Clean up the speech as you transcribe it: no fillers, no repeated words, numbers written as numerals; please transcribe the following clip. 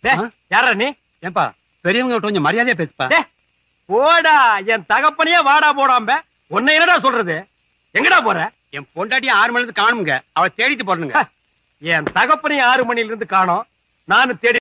யாரா நீ? ஏன்பா பெரியவங்க கொஞ்சம் மரியாதையா பேசுப்பா. போடா, என் தகப்பனையே வாடா போடாம உன்னை என்னடா சொல்றது? எங்கடா போற? என் பொண்டாட்டியும் 6 மணில இருந்து காணுங்க, அவளை தேடிட்டு போறணுங்க. என் தகப்பனையும் 6 மணில இருந்து காணோம், நானும் தேடி